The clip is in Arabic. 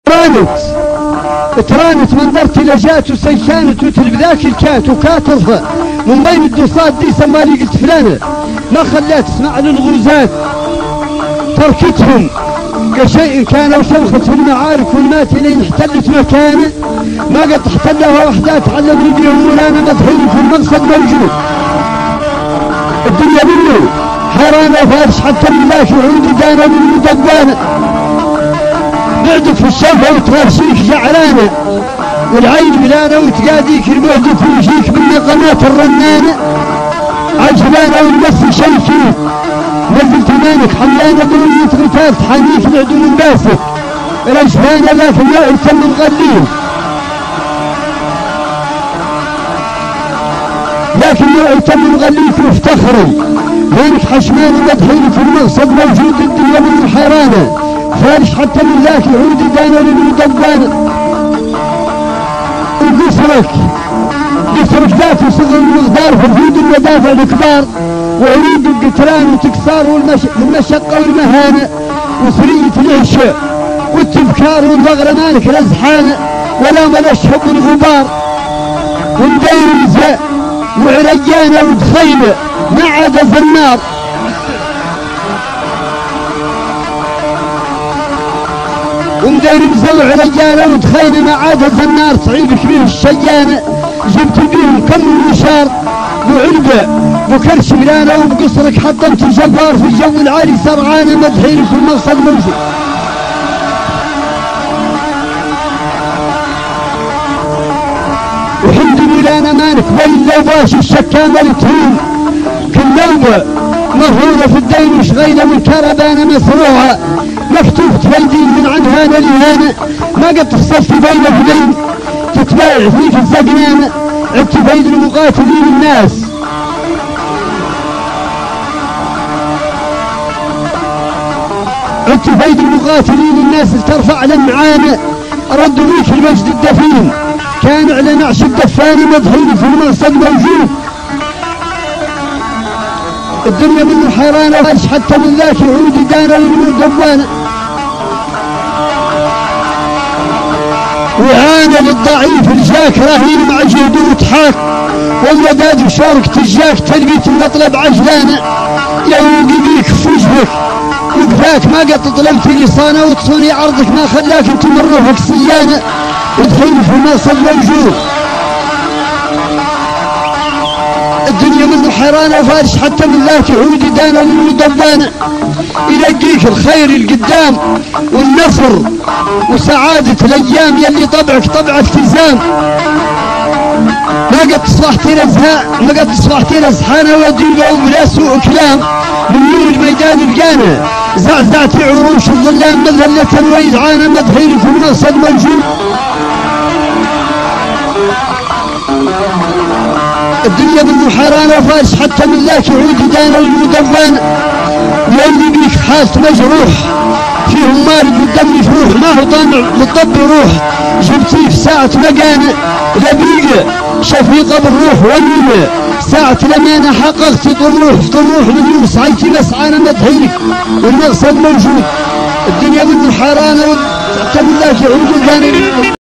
ترانت منظرتي لجات وسيشانت وتلبذاك الكات وكاترها من بين الدوسات دي سمالي قلت فلانة ما خليت اسمع للغزاة تركتهم كشيء كان وشوخت في المعارك والمات لين احتلت مكانه ما قد احتلها وحدات علمني بيهم ولا انا مدحيني في المقصد موجود. الدنيا منه حيرانة وفارش حتى ملاك وعود دانا من المدبانة بعدك في الشوفة وترارشيك جعلانة والعين ملانة وتقاديك المهدف ويجيك من قناة الرنانة عجلانة والمس شيكيك نزلت مانك حملانة بنية غتاف حنيك العدو من باسك الأجفانة لكن لا يتم مغلين لكن لا يتم مغليك وافتخري مانك حشمان مدحين في المقصد موجود الدنيا من الحيرانة فارش حتى من ذاك يعود دانا من دبانة قصرك ذات وصغر المغدار في الهود المدافع الكبار وعروض القتران وتكسار والمشقة والمهانة وسرية العشاء والتبكار والبغرة مالك رزحانة ولا ملشهب والغبار ومدير الزاء وعريانة ودخيلة ما عاد النار ومدير مزوع رجاله وتخيل ما عاد النار تعيبك به الشيانه جبت بيهم كم وشار وعلبه وكرش ملانه وبقصرك حطمت الجبار في الجو العالي سرعانه مدحين في المقصد موجود. وحمد ميلانا مالك بين لوباش الشكامه التهين كل نوبه مهروره في الدين وشغيله من كربانه مسروعه مكتوب تفيدين من عنهانة لهانة ما قد تخسرت بين اثنين تتبايع فيك الزقنانة عدت بين المقاتلين الناس عدت بين المقاتلين الناس ترفع لمعانة ردوا ليك المجد الدفين كان على نعش الدفان مدحين في المقصد موجود. الدنيا منه حيرانة حتى من ذاك يعود دانا من دبانة وعانى للضعيف الجاك رهين مع جهده وتحاك والوداد بشارك تجاك تلقيت المطلب عجلانه لو بيك في وجهك وقفاك ما قد طلبت لصانه وتصوني عرضك ما خلاك تمر روحك سيانه ودخل في المقصد موجود. الدنيا منه حيرانه وفارش حتى من ذاك يعود دانا للمدبانه يلقيك الخير القدام والنصر وسعادة الأيام يلي طبعك طبع التزام ما قد تصبحتي نزهاء ما قد تصبحتي نزحانة وديبة وبلا سوء كلام من نور الميدان بقانا زعزعتي عروش الظلام مذلة ويزعانة مدحين في المقصد موجود. الدنيا بالمحيرانة وفارش حتى من ذاك يعود دانا المدبانة يلي بيك حالت مجروح فيهم مارد والدم يفروح ما هو طامع للطب يروح جبتيه في ساعة مقانة لبيقة شفيقة بالروح وليمة ساعة لمانة حققت طروح من سعيتي بس عانى مدحينك والمقصد موجود. الدنيا من الحيرانة حتى من ذاك يعود دانا